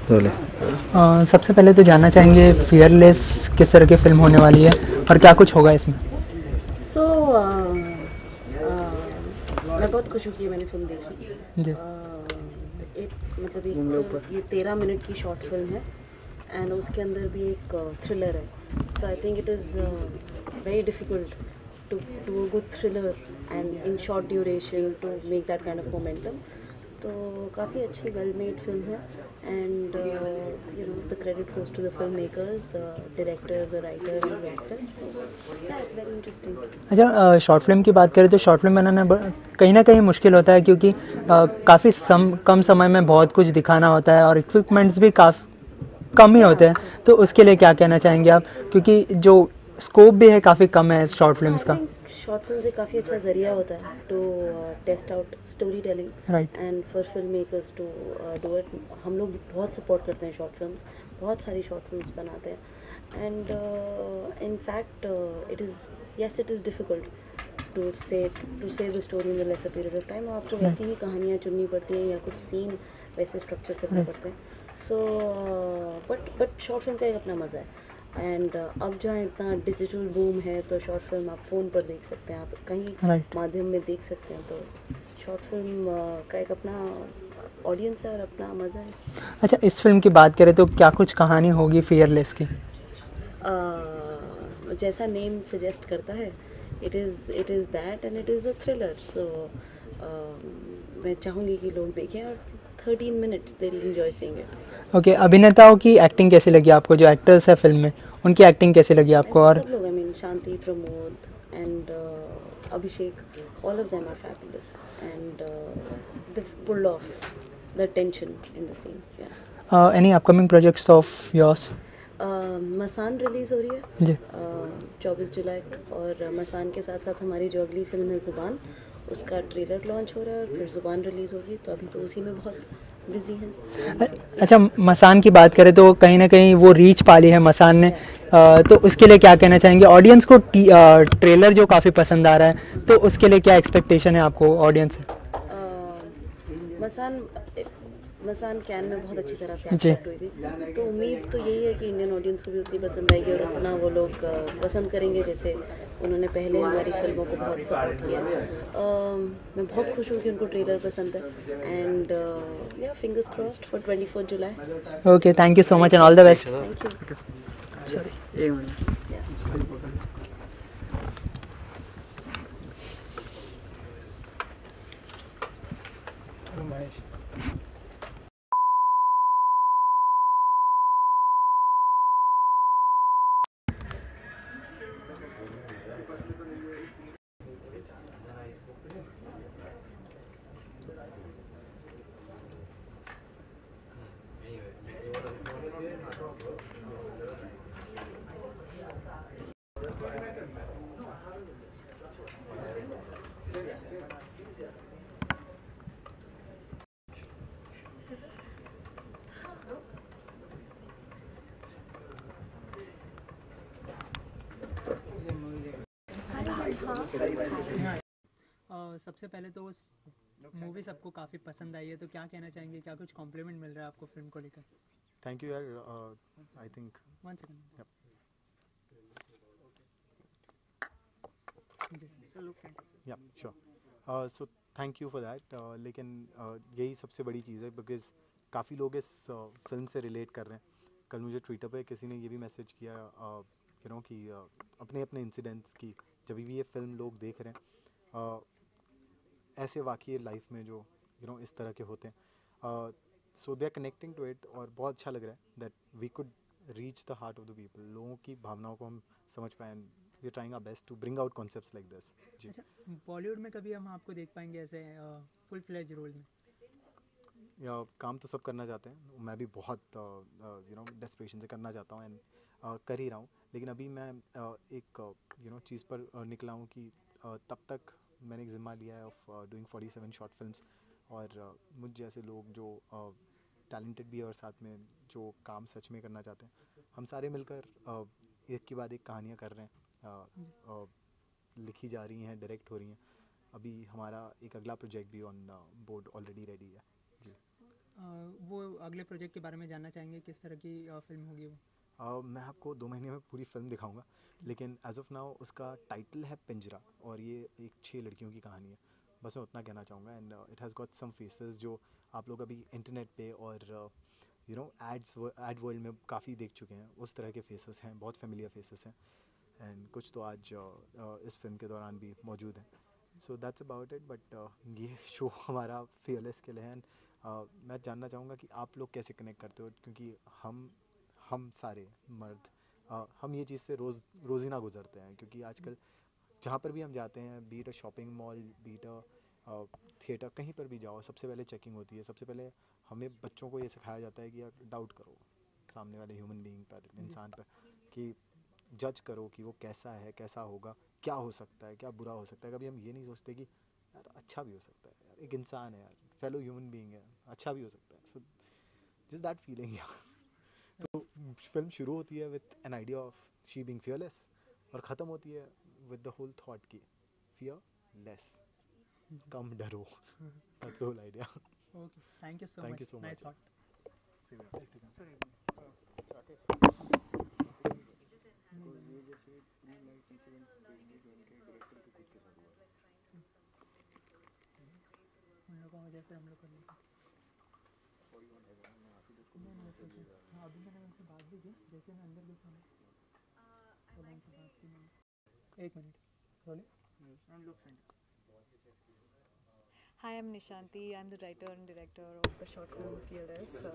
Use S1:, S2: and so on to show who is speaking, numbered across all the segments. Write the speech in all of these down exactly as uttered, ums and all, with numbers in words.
S1: बोले।
S2: अ, सबसे पहले तो जानना चाहेंगे फियरलेस किस तरह की फ़िल्म होने वाली है और क्या कुछ होगा इसमें?
S3: सो so, uh, uh, मैं बहुत खुश हूँ कि मैंने फिल्म देखी।
S2: जी।
S3: uh, एक मतलब एक तो ये तेरह मिनट की शॉर्ट फिल्म है एंड उसके अंदर भी एक थ्रिलर है। So I think it is very difficult to to a good thriller and in short duration to make that kind of momentum. तो काफ़ी अच्छी वेल मेड फिल्म है and you know the credit goes to the film makers, the director, the writer and the actors. Yeah it's very interesting.
S2: अच्छा, short film की बात करें तो short film बनाना ब- कहीं ना कहीं मुश्किल होता है क्योंकि काफ़ी सम कम समय में बहुत कुछ दिखाना होता है और इक्विपमेंट्स भी काफ़ी कम ही होते हैं, तो उसके लिए क्या कहना चाहेंगे आप? क्योंकि जो स्कोप भी है काफ़ी कम है शॉर्ट फिल्म्स का।
S3: शॉर्ट फिल्म से काफ़ी अच्छा ज़रिया होता है to test out story telling
S2: right.
S3: And for film makers to do it. हम लोग बहुत सपोर्ट करते हैं शॉर्ट फिल्म्स, बहुत सारी शॉर्ट फिल्म्स बनाते हैं and in fact it is yes it is difficult to say to say the story in the lesser period of time. आपको वैसी ही कहानियाँ चुननी पड़ती हैं या कुछ सीन वैसे स्ट्रक्चर करने पड़ते हैं। So but but short film का एक अपना मज़ा है एंड uh, अब जहाँ इतना डिजिटल बूम है तो शॉर्ट फिल्म आप फ़ोन पर देख सकते हैं, आप कहीं
S2: Right.
S3: माध्यम में देख सकते हैं। तो शॉर्ट फिल्म uh, का एक अपना ऑडियंस है और अपना मज़ा है।
S2: अच्छा, इस फिल्म की बात करें तो क्या कुछ कहानी होगी फियरलेस की?
S3: uh, जैसा नेम सजेस्ट करता है, it is it is that and it is a thriller. So मैं चाहूँगी कि लोग देखें और thirteen minutes they will enjoy seeing it.
S2: Okay, अभिनेताओं की एक्टिंग कैसी लगी आपको? जो एक्टर्स है फिल्म में उनकी एक्टिंग कैसी लगी आपको? और
S3: सब लोग, I mean Shanti, Pramod and Abhishek, all of them are fabulous and they pulled off the tension in the scene.
S2: Any upcoming projects of yours?
S3: Masaan release हो रही है
S2: जी।
S3: चौबीस जुलाई को और मसान के साथ साथ हमारी जो अगली फिल्म है ज़ुबान, उसका ट्रेलर लॉन्च हो रहा है और फिर ज़ुबान रिलीज़ होगी। तो अभी तो उसी में बहुत बिजी हैं।
S2: अच्छा, मसान की बात करें तो कहीं ना कहीं वो रीच पाली है मसान ने, अ, तो उसके लिए क्या कहना चाहेंगे? ऑडियंस को टी, अ, ट्रेलर जो काफ़ी पसंद आ रहा है, तो उसके लिए क्या एक्सपेक्टेशन है आपको ऑडियंस से?
S3: मसान मसान कैन में बहुत अच्छी तरह से
S2: जी।
S3: एक्सेप्ट हुई थी, तो उम्मीद तो यही है कि इंडियन ऑडियंस को भी उतनी पसंद आएगी और उतना वो लोग uh, पसंद करेंगे जैसे उन्होंने पहले हमारी फिल्मों को बहुत सपोर्ट किया। uh, मैं बहुत खुश हूँ कि उनको ट्रेलर पसंद है and yeah fingers crossed for twenty fourth July.
S2: Okay, thank you so much and all the best.
S3: Thank you.
S2: Sorry, एक मिनट। सबसे पहले तो उस मूवी सबको काफ़ी पसंद आई है, तो क्या कहना चाहेंगे? क्या कुछ कॉम्प्लीमेंट मिल रहा है आपको फिल्म को लेकर?
S4: थैंक यू यार, I think
S2: one second.
S4: Yeah sure, so thank you for that. लेकिन uh, यही सबसे बड़ी चीज़ है बिकॉज काफ़ी लोग इस फिल्म uh, से रिलेट कर रहे हैं। कल मुझे ट्विटर पे किसी ने ये भी मैसेज किया यू नो कि uh, अपने अपने इंसिडेंट्स की जब भी ये फिल्म लोग देख रहे हैं, uh, ऐसे वाक़ये लाइफ में जो यू नो इस तरह के होते हैं, so they are connecting to it और बहुत अच्छा लग रहा है that we could reach the heart of the people. लोगों की भावनाओं को हम समझ पाए and we are trying our best to bring out concepts like this. जी।
S2: अच्छा, बॉलीवुड में कभी हम आपको देख पाएंगे ऐसे फुल फ्लेज रोल में?
S4: या काम तो सब करना चाहते हैं, मैं भी बहुत यू नो डेस्परेशन से करना चाहता हूँ एंड uh, कर ही रहा हूँ। लेकिन अभी मैं uh, एक यू नो चीज़ पर uh, निकला हूँ कि uh, तब तक मैंने एक ज़िम्मा लिया है of doing forty seven short films और uh, मुझ जैसे लोग जो टैलेंटेड uh, भी है और साथ में जो काम सच में करना चाहते हैं, हम सारे मिलकर uh, एक के बाद एक कहानियाँ कर रहे हैं, uh, uh, लिखी जा रही हैं, डायरेक्ट हो रही हैं। अभी हमारा एक अगला प्रोजेक्ट भी ऑन बोर्ड ऑलरेडी रेडी है। जी।
S2: Uh, वो अगले प्रोजेक्ट के बारे में जानना चाहेंगे, किस तरह की फिल्म होगी वो?
S4: Uh, मैं आपको दो महीने में पूरी फिल्म दिखाऊंगा, लेकिन एज ऑफ नाउ उसका टाइटल है पिंजरा, और ये एक छः लड़कियों की कहानी है। बस मैं उतना कहना चाहूँगा। And it has got some faces जो आप लोग अभी इंटरनेट पे और you know ads ad world में काफ़ी देख चुके हैं। उस तरह के फेसेस हैं, बहुत फेमिलियर फेसेस हैं, एंड कुछ तो आज uh, uh, इस फिल्म के दौरान भी मौजूद हैं। So that's about it. But ये शो हमारा फियरलेस के लिए है। एंड मैं जानना चाहूँगा कि आप लोग कैसे कनेक्ट करते हो, क्योंकि हम हम सारे मर्द आ, हम ये चीज़ से रोज़ रोज़ीना गुजरते हैं, क्योंकि आजकल जहाँ पर भी हम जाते हैं, be it a shopping mall, be it a theatre, कहीं पर भी जाओ, सबसे पहले चेकिंग होती है। सबसे पहले हमें बच्चों को ये सिखाया जाता है कि यार डाउट करो सामने वाले ह्यूमन बीइंग पर, इंसान पर, कि जज करो कि वो कैसा है, कैसा होगा, क्या हो सकता है, क्या बुरा हो सकता है। कभी हम ये नहीं सोचते कि यार अच्छा भी हो सकता है, यार एक इंसान है, यार फेलो ह्यूमन बीइंग है, अच्छा भी हो सकता है। सो जस्ट दैट फीलिंग यार। तो फिल्म शुरू होती है with an idea of she being fearless, और ख़त्म होती है विद द होल थॉट की फियरलेस, कम डरो। That's the whole idea.
S2: Okay, thank you so
S4: Thank
S2: much,
S4: you so
S2: nice
S4: much.
S2: Thought. उन लोगों को जैसे हम लोग कर लेते हैं। नहीं नहीं तो फिर हाँ, अभी मैंने उनसे बात भी की, जैसे मैं अंदर घुसा ना तो मैं उनसे बात की मैंने। एक मिनट बोले।
S1: Hi, I'm Nishanti. I'm the writer and director of the short film Fearless. Uh,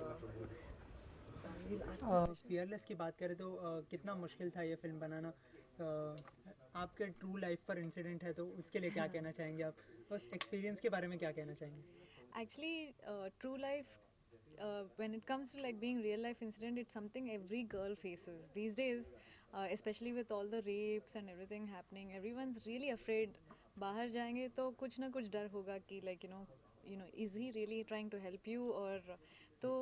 S1: you'll ask me a question.
S2: Fearless की बात करें तो uh, कितना मुश्किल था ये फिल्म बनाना? uh, आपके ट्रू लाइफ पर इंसिडेंट है तो उसके लिए क्या कहना चाहेंगे आप? उस एक्सपीरियंस के बारे में क्या कहना चाहेंगे?
S1: Actually, uh, true life, uh, when it comes to like being real life incident, it's something every girl faces these days, uh, especially with all the rapes and everything happening. Everyone's really afraid. बाहर जाएंगे तो कुछ ना कुछ डर होगा कि like you know, you know, is he really trying to help you or तो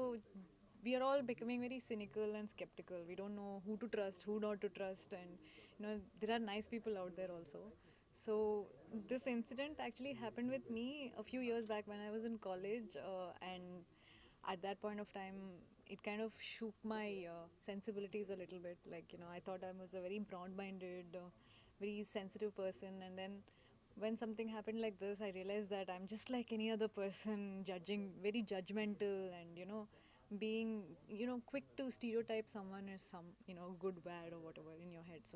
S1: we are all becoming very cynical and skeptical. We don't know who to trust, who not to trust, and you know there are nice people out there also. So this incident actually happened with me a few years back when I was in college, uh, and at that point of time, it kind of shook my uh, sensibilities a little bit. Like you know, I thought I was a very broad-minded, uh, very sensitive person, and then when something happened like this, I realized that I'm just like any other person, judging, very judgmental, and you know, being you know quick to stereotype someone as some you know good, bad, or whatever in your head. So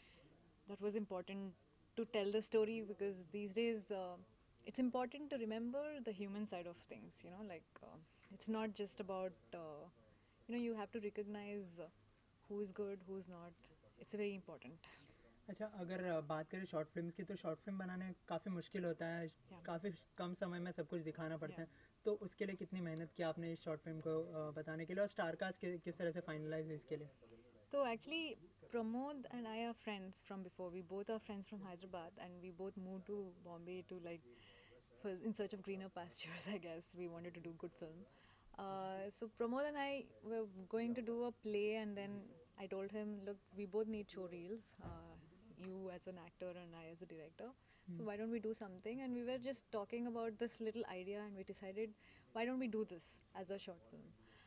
S1: that was important to tell the story because these days uh, it's important to remember the human side of things. You know, like uh, it's not just about uh, you know you have to recognize uh, who is good, who's not. It's very important.
S2: अच्छा, अगर uh, बात करें short films की तो short film बनाने काफ़ी मुश्किल होता है,
S1: Yeah.
S2: काफ़ी कम समय में सब कुछ दिखाना पड़ता
S1: Yeah.
S2: है। तो उसके लिए कितनी मेहनत की आपने इस शॉर्ट फिल्म को uh, बताने के लिए, और स्टार कास्ट कि, किस तरह से फाइनलाइज हुई इसके लिए?
S1: So actually, Pramod and I are friends from before. We both are friends from Hyderabad, and we both moved to Bombay to like, for, in search of greener pastures. I guess we wanted to do good film. Uh, so Pramod and I were going to do a play, and then I told him, look, we both need show reels. Uh, you as an actor and I as a director. So why don't we do something? And we were just talking about this little idea, and we decided, why don't we do this as a short film?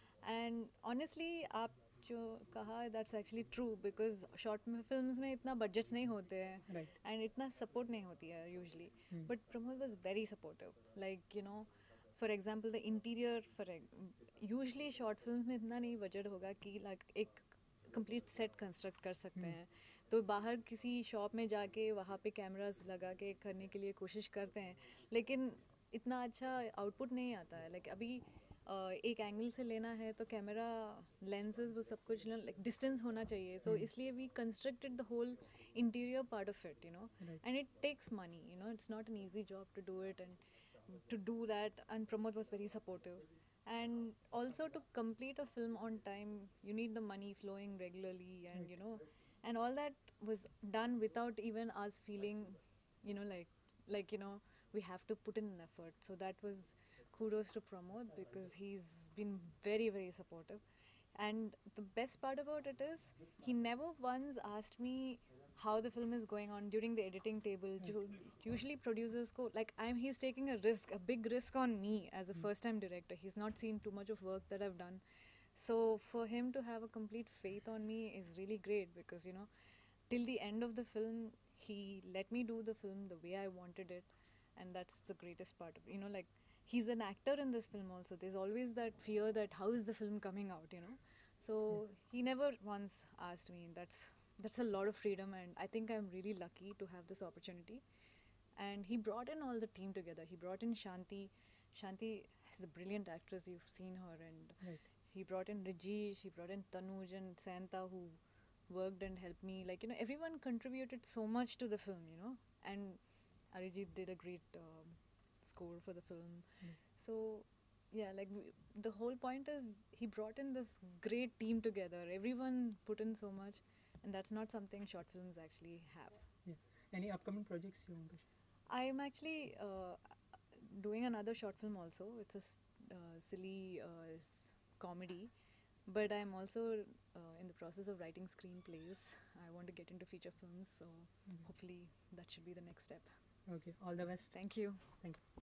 S1: And honestly, आप जो कहा that's actually true because short में films में इतना budgets नहीं होते हैं
S2: Right.
S1: And इतना सपोर्ट नहीं होती है usually but Pramod was very supportive like you know for example the interior for usually short film में इतना नहीं बजट होगा कि लाइक like, एक कंप्लीट सेट कंस्ट्रक्ट कर सकते हैं तो बाहर किसी शॉप में जाके वहाँ पे कैमरास लगा के करने के लिए कोशिश करते हैं लेकिन इतना अच्छा आउटपुट नहीं आता है लाइक like, अभी Uh, एक एंगल से लेना है तो कैमरा लेंसेज वो सब कुछ लाइक डिस्टेंस होना चाहिए तो इसलिए we constructed the whole interior part of it you know and it takes money you know it's not an easy job to do it and to do that and Pramod was very supportive and also to complete a film on time you need the money flowing regularly and you know and all that was done without even us feeling you know like like you know we have to put in an effort so that was kudos to Pramod because he's been very very supportive and the best part about it is he never once asked me how the film is going on during the editing table. Ju- usually producers go like, I'm he's taking a risk, a big risk on me as a first time director. He's not seen too much of work that I've done. So for him to have a complete faith on me is really great, because you know, till the end of the film he let me do the film the way I wanted it. And that's the greatest part of, you know, like, he's an actor in this film also. There's always that fear that how is the film coming out, you know. So he never once asked me. That's that's a lot of freedom, and I think I'm really lucky to have this opportunity. And he brought in all the team together. He brought in Shanti. Shanti is a brilliant actress. You've seen her, and
S2: Right.
S1: he brought in Rajesh. He brought in Tanuj and Santa, who worked and helped me. Like, you know, everyone contributed so much to the film, you know. And Arijit did a great um, score for the film. So yeah, like, w- the whole point is he brought in this great team together. Everyone put in so much, and that's not something short films actually have.
S2: Yeah. Any upcoming projects you want to share?
S1: I'm actually uh, doing another short film also. It's a s- uh, silly uh, s- comedy, but I'm also uh, in the process of writing screenplays. I want to get into feature films, so hopefully that should be the next step.
S2: Okay. All the best.
S1: Thank you.
S2: Thank you.